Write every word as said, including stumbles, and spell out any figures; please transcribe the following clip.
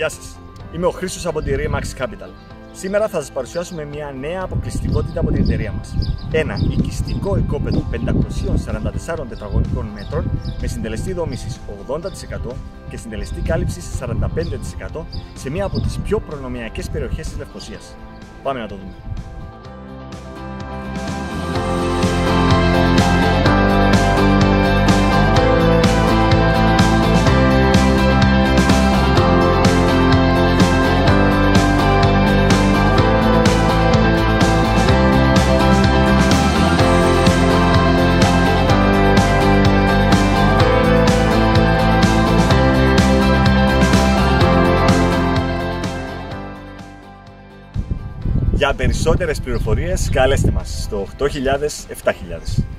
Γεια σας, είμαι ο Χρήστος από τη Remax Capital. Σήμερα θα σας παρουσιάσουμε μια νέα αποκλειστικότητα από την εταιρεία μας. Ένα οικιστικό οικόπεδο πεντακόσιων σαράντα τεσσάρων τετραγωνικών μέτρων με συντελεστή δόμησης ογδόντα τοις εκατό και συντελεστή κάλυψης σαράντα πέντε τοις εκατό σε μία από τις πιο προνομιακές περιοχές της Λευκωσίας. Πάμε να το δούμε. Για περισσότερες πληροφορίες καλέστε μας στο οκτώ χιλιάδες επτά χιλιάδες.